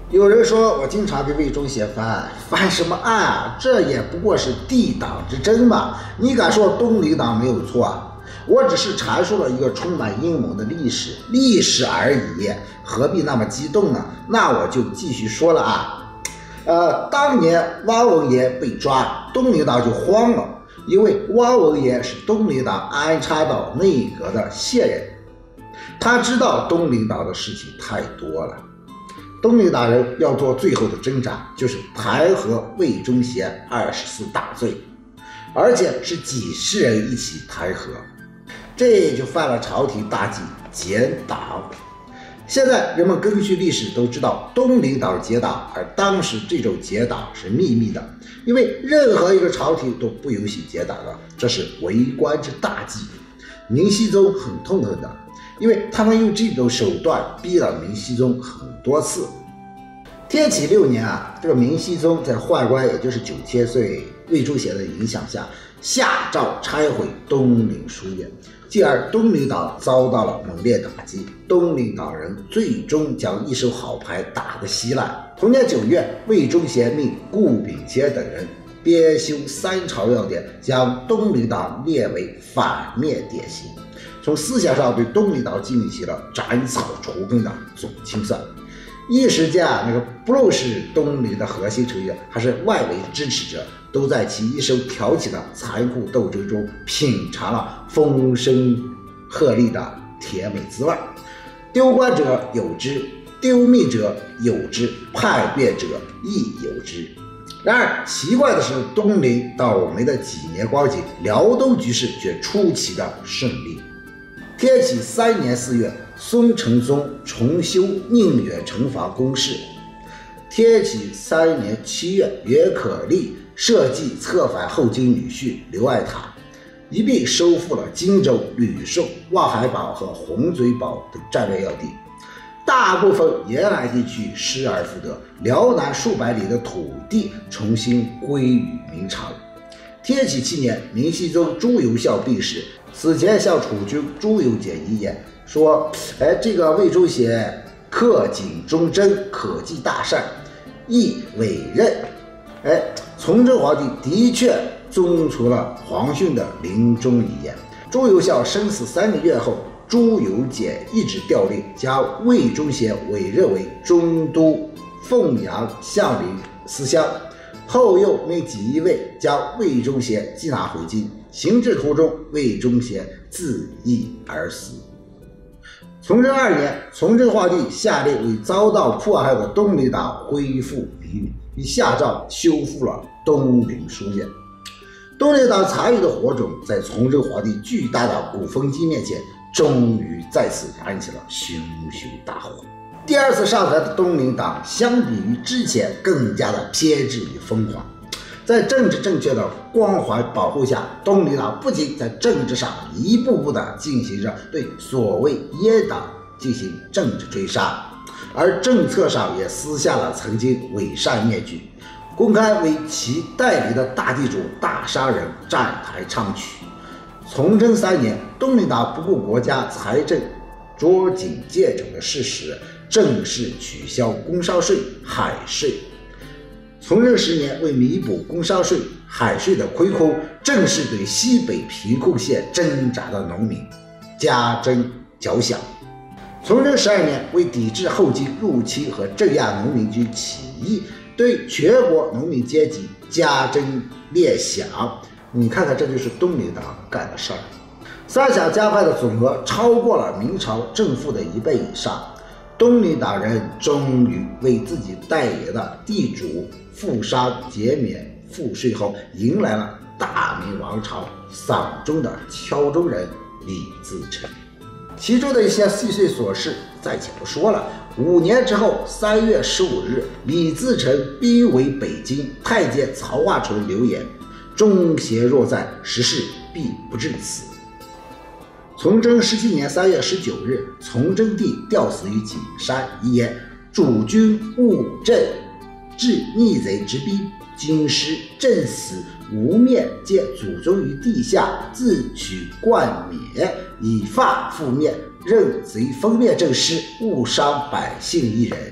有人说我经常给魏忠贤翻什么案啊？这也不过是帝党之争嘛！你敢说东林党没有错啊？我只是阐述了一个充满阴谋的历史而已，何必那么激动呢？那我就继续说了啊。当年汪文言被抓，东林党就慌了，因为汪文言是东林党安插到内阁的线人，他知道东林党的事情太多了。东林党人要做最后的挣扎，就是弹劾魏忠贤24大罪，而且是几十人一起弹劾，这就犯了朝廷大忌，结党。现在人们根据历史都知道东林党结党，而当时这种结党是秘密的，因为任何一个朝廷都不允许结党的，这是为官之大忌。明熹宗很痛恨的，因为他们用这种手段逼了明熹宗很多次。天启6年啊，这个明熹宗在宦官也就是9千岁魏忠贤的影响下，下诏拆毁东林书院，继而东林党遭到了猛烈打击，东林党人最终将一手好牌打得稀烂。同年9月，魏忠贤命顾秉谦等人编修3朝要典，将东林党列为反面典型，从思想上对东林党进行了斩草除根的总清算。一时间啊，那个不论是东林的核心成员还是外围支持者，都在其一手挑起的残酷斗争中品尝了风声鹤唳的甜美滋味。丢官者有之，丢命者有之，叛变者亦有之。然而奇怪的是，东林倒霉的几年光景，辽东局势却出奇的顺利。天启3年4月，宋承宗重修宁远城防工事。天启3年7月，袁可立设计策反后金女婿刘爱塔，一并收复了荆州、吕宋、望海堡和洪嘴堡等战略要地，大部分沿海地区失而复得，辽南数百里的土地重新归于明朝。天启7年，明熹宗朱由校病逝，死前向储君朱由检遗言说：这个魏忠贤恪谨忠贞，可继大善，亦委任。崇祯皇帝的确遵从了皇训的临终遗言。朱由校生死3个月后，朱由检一纸调令，将魏忠贤委任为中都凤阳相邻司乡，后又命锦衣卫将魏忠贤缉拿回京。行至途中，魏忠贤自缢而死。崇祯2年，崇祯皇帝下令为遭到迫害的东林党恢复名誉，并下诏修复了东林书院。东林党残余的火种在崇祯皇帝巨大的鼓风机面前，终于再次燃起了熊熊大火。第二次上台的东林党相比于之前更加的偏执与疯狂，在政治正确的光环保护下，东林党不仅在政治上一步步的进行着对所谓阉党进行政治追杀，而政策上也撕下了曾经伪善面具，公开为其代理的大地主大商人站台唱曲。崇祯3年，东林党不顾国家财政捉襟见肘的事实，正式取消工商税、海税。崇祯10年，为弥补工商税、海税的亏空，正式对西北贫困县挣扎的农民加征缴饷。崇祯12年，为抵制后金入侵和镇压农民军起义，对全国农民阶级加征列饷。你看看，这就是东林党干的事儿。3饷加派的总额超过了明朝政府的1倍以上。东林党人终于为自己代言的地主富商减免赋税后，迎来了大明王朝丧钟的敲钟人李自成。其中的一些细碎琐事暂且不说了。5年之后，3月15日，李自成逼围北京，太监曹化淳流言：忠贤若在，时势必不至此。崇祯17年3月19日，崇祯帝吊死于景山，遗言：主君勿朕致逆贼之逼，今师朕死，无面见祖宗于地下，自取冠冕，以发覆面，任贼封面正师，误伤百姓一人。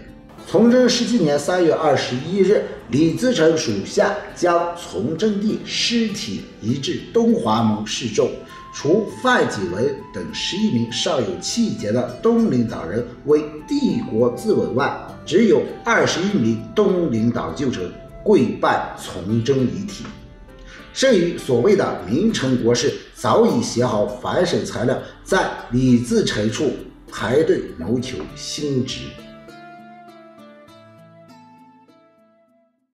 崇祯17年3月21日，李自成属下将崇祯帝尸体移至东华门示众，除范锦文等11名尚有气节的东林党人为帝国自刎外，只有21名东林党旧臣跪拜崇祯遗体。剩余所谓的名臣国士早已写好反省材料，在李自成处排队谋求新职。